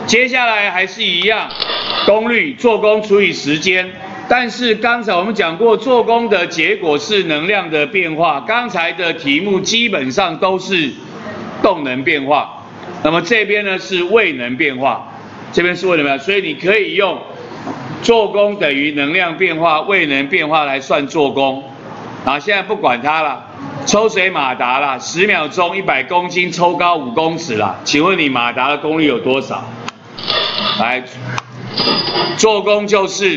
接下来还是一样，功率做功除以时间。但是刚才我们讲过，做功的结果是能量的变化。刚才的题目基本上都是动能变化，那么这边呢是位能变化，这边是位能变化，所以你可以用做功等于能量变化、位能变化来算做功。啊，现在不管它了，抽水马达啦，10秒钟100公斤抽高5公尺啦，请问你马达的功率有多少？来，做功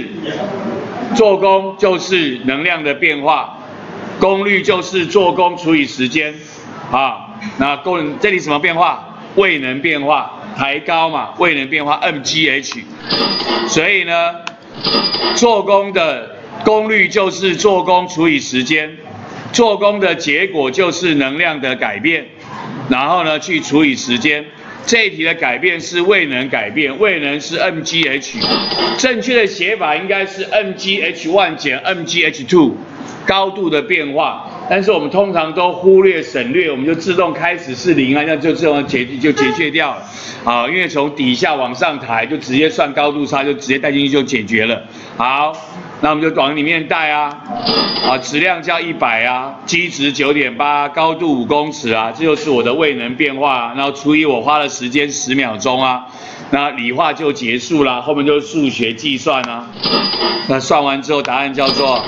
就是能量的变化，功率就是做功除以时间啊。那这里什么变化？位能变化，抬高嘛，位能变化 mgh。所以呢，做功的功率就是做功除以时间，做功的结果就是能量的改变，然后呢去除以时间。这一题的改变是位能改变，位能是 mgh， 正确的写法应该是 mgh1 减 mgh2， 高度的变化。但是我们通常都忽略省略，我们就自动开始是0啊，那就自动解决掉了。好，因为从底下往上抬就直接算高度差，就直接带进去就解决了。好，那我们就往里面带啊，质量叫100啊，基值9.8，高度5公尺啊，这就是我的位能变化啊，然后除以我花的时间10秒钟啊，那理化就结束了，后面就是数学计算啊。那算完之后答案叫做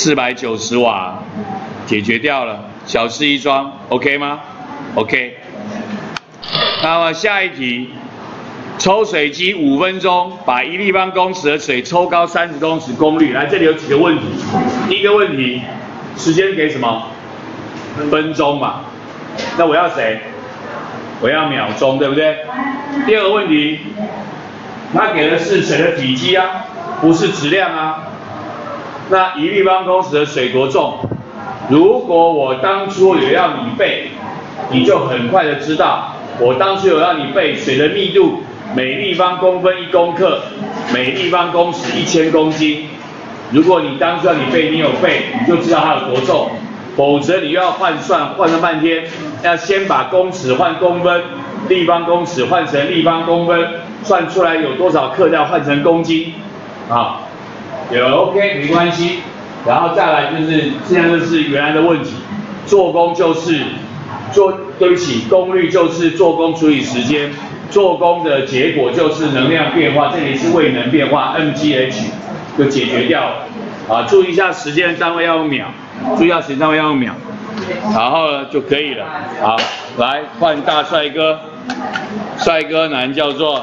490瓦。解决掉了，小事一桩 ，OK 吗 ？OK。那么下一题，抽水机5分钟把1立方公尺的水抽高30公尺，功率。来，这里有几个问题。第一个问题，时间给什么？分钟嘛。那我要谁？我要秒钟，对不对？第二个问题，它给的是水的体积啊，不是质量啊。那1立方公尺的水多重？如果我当初有要你背，你就很快的知道，我当初有要你背水的密度，每立方公分1公克，每立方公尺1000公斤。如果你当初要你背，你有背，你就知道它有多重。否则你又要换算，换了半天，要先把公尺换公分，立方公尺换成立方公分，算出来有多少克，要换成公斤。啊，有 OK 没关系。然后再来就是现在就是原来的问题，做功就是功率就是做功除以时间，做功的结果就是能量变化，这里是位能变化 mgh 就解决掉了。啊，注意一下时间单位要用秒，注意一下时间单位要用秒，然后呢就可以了。好，来换大帅哥，帅哥男叫做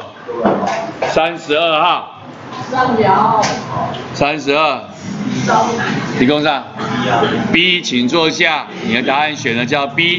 32号， 上表 32。提供上 B， 请坐下。你的答案选的叫 B。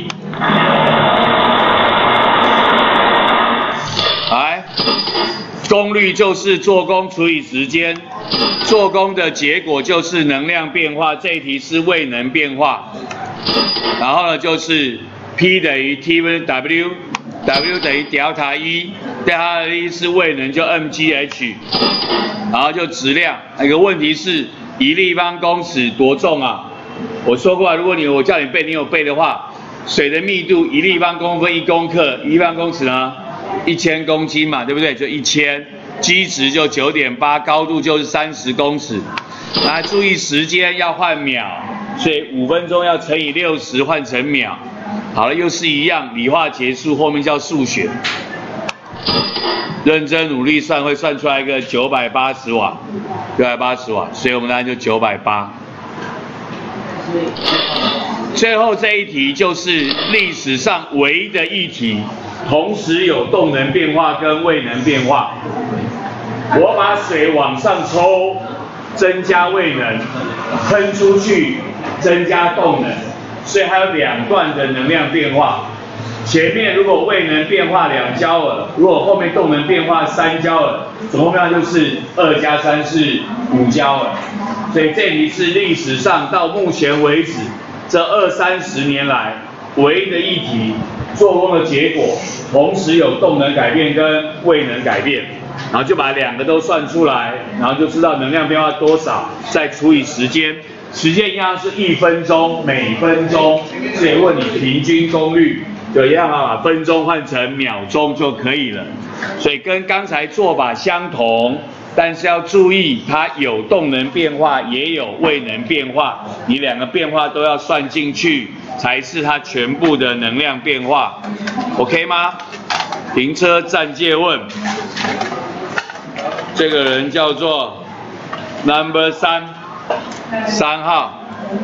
来，功率就是做功除以时间，做功的结果就是能量变化。这一题是位能变化。然后呢，就是 P 等于 T 分 W，W 等于 delta E，delta E 是位能就 mgh， 然后就质量。有个问题是1立方公尺多重啊？我说过，如果我叫你背，你有背的话，水的密度1立方公分1公克，1立方公尺呢1000公斤嘛，对不对？就1000，基值就9.8，高度就是30公尺。来，注意时间要换秒，所以5分钟要乘以60换成秒。好了，又是一样，理化结束，后面叫数学。认真努力算，会算出来一个980瓦，980瓦，所以我们答案就980。最后这一题就是历史上唯一的一题，同时有动能变化跟位能变化。我把水往上抽，增加位能，喷出去增加动能，所以还有2段的能量变化。前面如果位能变化2焦耳，如果后面动能变化3焦耳，总共量就是2加3是5焦耳。所以这题是历史上到目前为止这20-30年来唯一的一题，做功的结果同时有动能改变跟位能改变，然后就把2个都算出来，然后就知道能量变化多少，再除以时间。时间一样是1分钟每分钟，所以问你平均功率。 就一样啊，把分钟换成秒钟就可以了。所以跟刚才做法相同，但是要注意它有动能变化，也有位能变化，你两个变化都要算进去，才是它全部的能量变化。OK 吗？停车暂借问，这个人叫做 Number 3号。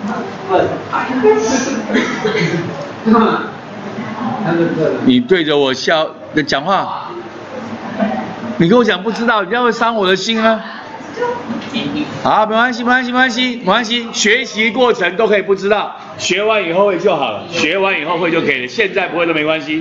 你对着我笑讲话，你跟我讲不知道，你这样会伤我的心啊。好，没关系，学习过程都可以不知道，学完以后会就好了，学完以后会就可以了，现在不会都没关系。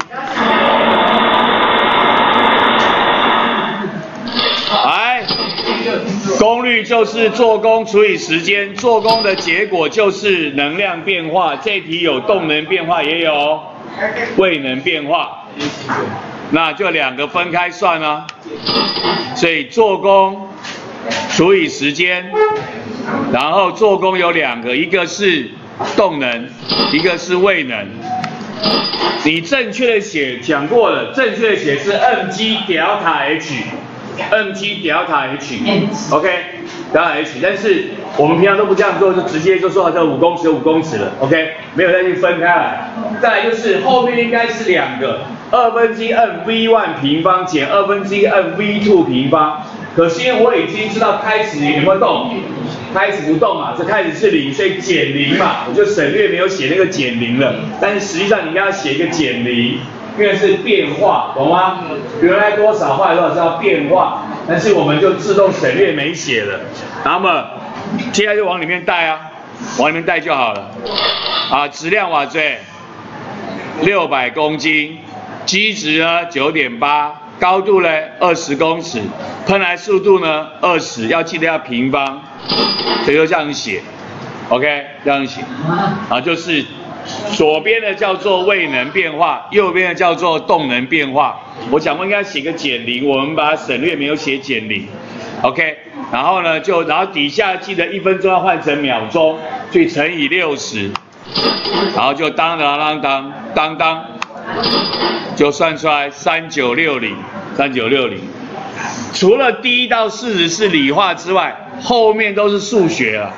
来，功率就是做功除以时间，做功的结果就是能量变化。这题有动能变化，也有位能变化，那就两个分开算啊。所以做功除以时间，然后做功有两个，一个是动能，一个是位能。你正确的写讲过了，正确的写是 mg delta h。mg delta h，OK， delta h， 但是我们平常都不这样做，就直接就说这5公尺有5公尺了 ，OK， 没有再去分开来。再来就是后面应该是两个，1/2 v1 平方减1/2 v2 平方。可是因为我已经知道开始有没有动，开始不动嘛，这开始是0，所以减0嘛，我就省略没有写那个减0了。但是实际上你应该要写一个减0。因为是变化，懂吗？原来多少后来多少是要变化，但是我们就自动省略没写了。那么接下来就往里面带啊，往里面带就好了。啊，质量瓦锥600公斤，基值呢9.8，高度呢20公尺，喷来速度呢20，要记得要平方，所以就这样写 ，OK， 这样写，啊就是。左边的叫做位能变化，右边的叫做动能变化。我讲过应该写个减0，我们把它省略没有写减0 ，OK。然后呢，然后底下记得1分钟要换成秒钟，所以乘以60，然后就当，就算出来3960。除了第1到40是理化之外，后面都是数学了，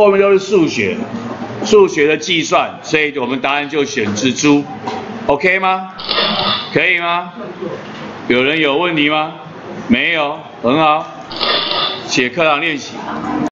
数学的计算，所以我们答案就选蜘蛛 ，OK 吗？可以吗？有人有问题吗？没有，很好，写课堂练习。